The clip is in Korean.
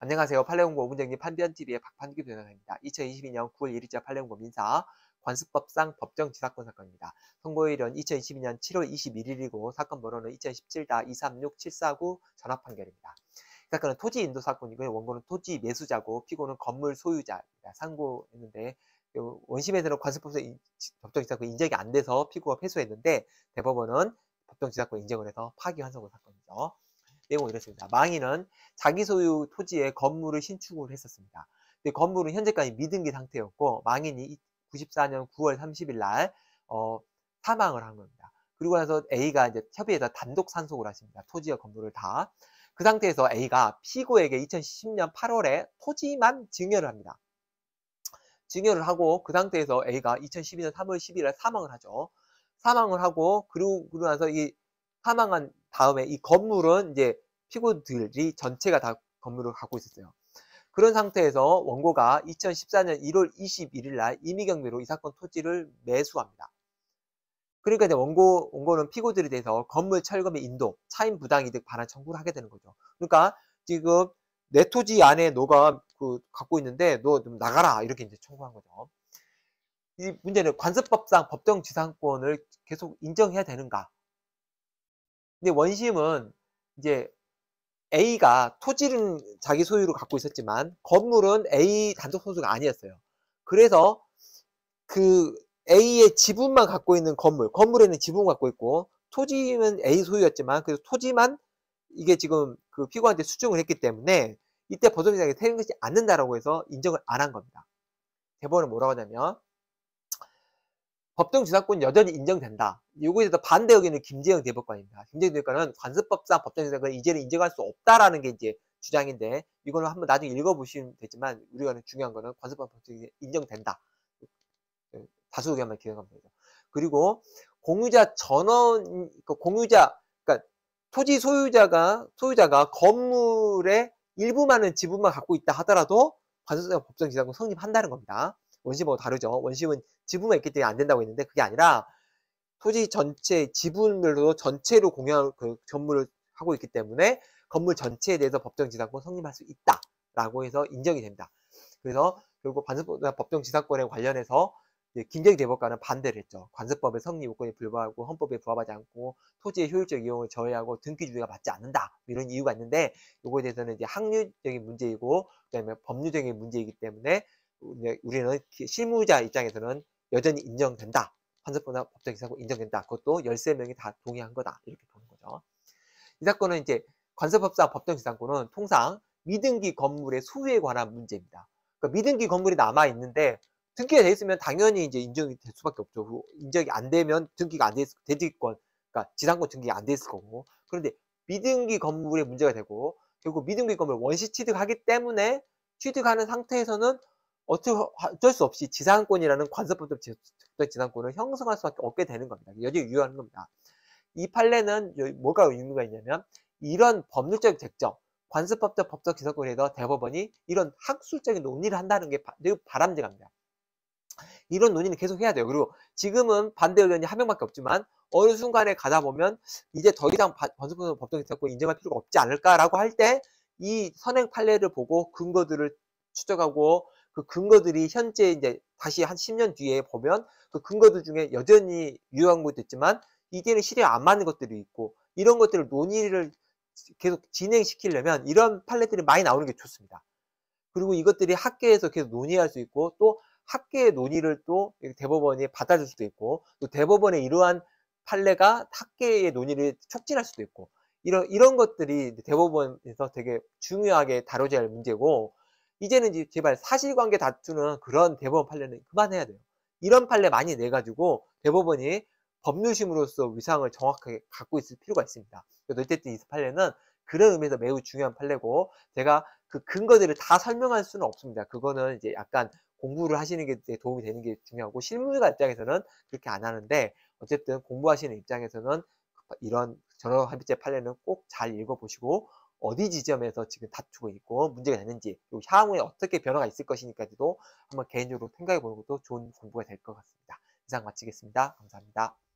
안녕하세요. 판례공고 5분정리 판변TV의 박판규 변호사입니다. 2022년 9월 1일자 판례공고 민사 관습법상 법정지사건 사건입니다. 선고일은 2022년 7월 21일이고 사건 번호는 2017-236749 전합판결입니다. 이 사건은 토지 인도 사건이고요. 원고는 토지 매수자고 피고는 건물 소유자입니다. 상고했는데 원심에서는 관습법상 법정지사건 인정이 안 돼서 피고가 패소했는데 대법원은 법정지사건 인정을 해서 파기환송한 사건이죠. 내용은 이렇습니다. 망인은 자기 소유 토지에 건물을 신축을 했었습니다. 근데 건물은 현재까지 미등기 상태였고 망인이 94년 9월 30일 날 사망을 한 겁니다. 그리고 나서 A가 이제 협의해서 단독 상속을 하십니다. 토지와 건물을 다. 그 상태에서 A가 피고에게 2010년 8월에 토지만 증여를 합니다. 증여를 하고 그 상태에서 A가 2012년 3월 10일에 사망을 하죠. 사망을 하고 그러고 나서 이 사망한 다음에 이 건물은 이제 피고들이 전체가 다 건물을 갖고 있었어요. 그런 상태에서 원고가 2014년 1월 21일 날 임의경매로 이 사건 토지를 매수합니다. 그러니까 이제 원고는 피고들에 대해서 건물 철거의 인도, 차임 부당이득 반환 청구를 하게 되는 거죠. 그러니까 지금 내 토지 안에 너가 갖고 있는데 너 좀 나가라 이렇게 이제 청구한 거죠. 이 문제는 관습법상 법정지상권을 계속 인정해야 되는가? 근데 원심은 이제 A가 토지는 자기 소유로 갖고 있었지만 건물은 A 단독 소유가 아니었어요. 그래서 그 A의 지분만 갖고 있는 건물에는 지분 갖고 있고 토지는 A 소유였지만 그래서 토지만 이게 지금 그 피고한테 수증을 했기 때문에 이때 법정지상에 태행되지 않는다라고 해서 인정을 안 한 겁니다. 대법원은 뭐라고 하냐면 법정지상권 여전히 인정된다. 요거에 대해서 반대 의견은 김재영 대법관입니다. 김재영 대법관은 관습법상 법정지상권을 이제는 인정할 수 없다라는 게 이제 주장인데 이거는 한번 나중에 읽어보시면 되지만 우리가 중요한 거는 관습법 법정지상권이 인정된다. 다수 의견만 기억하면 되죠. 그리고 공유자 전원, 그러니까 토지 소유자가 건물의 일부만은 지분만 갖고 있다 하더라도 관습법 법정지상권 성립한다는 겁니다. 원심하고 다르죠. 원심은 지분만 있기 때문에 안 된다고 했는데 그게 아니라 토지 전체 지분별로 전체로 공유한 그 건물을 하고 있기 때문에 건물 전체에 대해서 법정지상권 성립할 수 있다라고 해서 인정이 됩니다. 그래서 결국 관습법 법정지상권에 관련해서 김재영 대법관은 반대를 했죠. 관습법의 성립 요건에 불과하고 헌법에 부합하지 않고 토지의 효율적 이용을 저해하고 등기주의가 맞지 않는다 이런 이유가 있는데 요거에 대해서는 이제 학률적인 문제이고 그다음에 법률적인 문제이기 때문에 우리는 실무자 입장에서는 여전히 인정된다. 관습법이나 법정지상권 인정된다. 그것도 13명이 다 동의한 거다. 이렇게 보는 거죠. 이 사건은 이제 관습법상 법정지상권은 통상 미등기 건물의 소유에 관한 문제입니다. 그러니까 미등기 건물이 남아 있는데 등기가 돼 있으면 당연히 이제 인정이 될 수밖에 없죠. 인정이 안 되면 등기가 안 돼 있을 대지권, 그러니까 지상권 등기가 안 돼 있을 거고. 그런데 미등기 건물에 문제가 되고 결국 미등기 건물 원시 취득하기 때문에 취득하는 상태에서는 어쩔 수 없이 지상권이라는 관습법적 지상권을 형성할 수밖에 없게 되는 겁니다. 여전히 유효한 겁니다. 이 판례는 뭐가 의미가 있냐면 이런 법률적 쟁점, 관습법적 법적 지상권에서 대법원이 이런 학술적인 논의를 한다는 게 매우 바람직합니다. 이런 논의는 계속 해야 돼요. 그리고 지금은 반대 의견이 한 명밖에 없지만 어느 순간에 가다 보면 이제 더 이상 관습법 법적 지상권 인정할 필요가 없지 않을까라고 할 때 이 선행 판례를 보고 근거들을 추적하고 그 근거들이 현재 이제 다시 한 10년 뒤에 보면 그 근거들 중에 여전히 유효한 것도 있지만 이제는 시대에 안 맞는 것들이 있고 이런 것들을 논의를 계속 진행시키려면 이런 판례들이 많이 나오는 게 좋습니다. 그리고 이것들이 학계에서 계속 논의할 수 있고 또 학계의 논의를 또 대법원이 받아줄 수도 있고 또 대법원의 이러한 판례가 학계의 논의를 촉진할 수도 있고 이런 것들이 대법원에서 되게 중요하게 다뤄져야 할 문제고 이제는 이제 제발 사실관계 다투는 그런 대법원 판례는 그만해야 돼요. 이런 판례 많이 내가지고 대법원이 법률심으로서 위상을 정확하게 갖고 있을 필요가 있습니다. 그래서 어쨌든 이 판례는 그런 의미에서 매우 중요한 판례고 제가 그 근거들을 다 설명할 수는 없습니다. 그거는 이제 약간 공부를 하시는 게 도움이 되는 게 중요하고 실무자 입장에서는 그렇게 안 하는데 어쨌든 공부하시는 입장에서는 이런 전원합의체 판례는 꼭 잘 읽어보시고 어디 지점에서 지금 다투고 있고 문제가 되는지 그리고 향후에 어떻게 변화가 있을 것이니까도 한번 개인적으로 생각해 보는 것도 좋은 공부가 될 것 같습니다. 이상 마치겠습니다. 감사합니다.